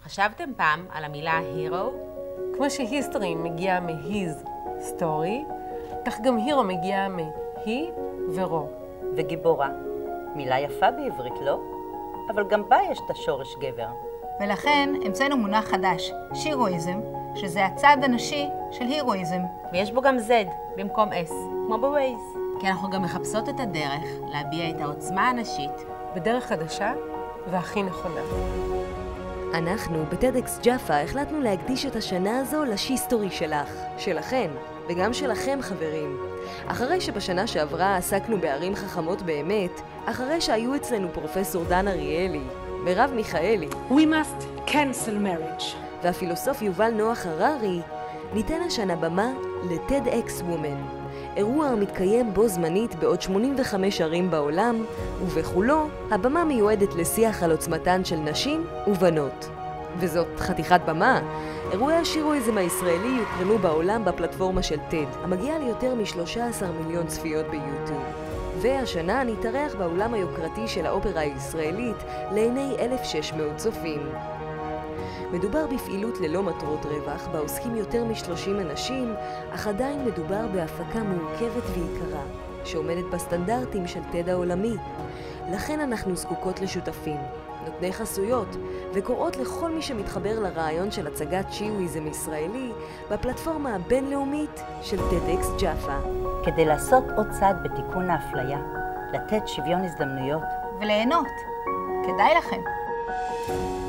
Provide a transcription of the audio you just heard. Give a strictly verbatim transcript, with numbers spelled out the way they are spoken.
חשבתם פעם על המילה hero? כמו שהיסטורי מגיעה מ-his story, כך גם hero מגיעה מ-he ורו. וגיבורה. מילה יפה בעברית, לא? אבל גם בה יש את השורש גבר. ולכן המצאנו מונח חדש, שירואיזם, שזה הצד הנשי של הירואיזם. ויש בו גם Z במקום S, כמו בווייז. כי אנחנו גם מחפשות את הדרך להביע את העוצמה הנשית בדרך חדשה והכי נכונה. אנחנו בטדקס ג'אפה החלטנו להקדיש את השנה הזו לשיסטורי שלך, שלכן, וגם שלכם חברים. אחרי שבשנה שעברה עסקנו בערים חכמות באמת, אחרי שהיו אצלנו פרופסור דן אריאלי, מרב מיכאלי, We must cancel marriage. והפילוסוף יובל נוח הררי, ניתן השנה במה לטדקס וומן. אירוע המתקיים בו זמנית בעוד שמונים וחמש ערים בעולם, ובכולו הבמה מיועדת לשיח על עוצמתן של נשים ובנות. וזאת חתיכת במה. אירועי השירואיזם הישראלי יוקרנו בעולם בפלטפורמה של טד, המגיעה ליותר מ-שלושה עשר מיליון צפיות ביוטיוב. והשנה נתארח באולם היוקרתי של האופרה הישראלית לעיני אלף ושש מאות צופים. מדובר בפעילות ללא מטרות רווח, בה עוסקים יותר מ-שלושים אנשים, אך עדיין מדובר בהפקה מורכבת ויקרה, שעומדת בסטנדרטים של טד העולמי. לכן אנחנו זקוקות לשותפים, נותני חסויות, וקוראות לכל מי שמתחבר לרעיון של הצגת שירואיזם ישראלי בפלטפורמה הבינלאומית של טדקס ג'אפה. כדי לעשות עוד צעד בתיקון האפליה, לתת שוויון הזדמנויות וליהנות. כדאי לכם.